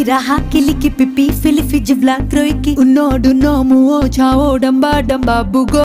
raha kiliki pipi filifi jivla kroiki unodu no muo chao damba damba bugo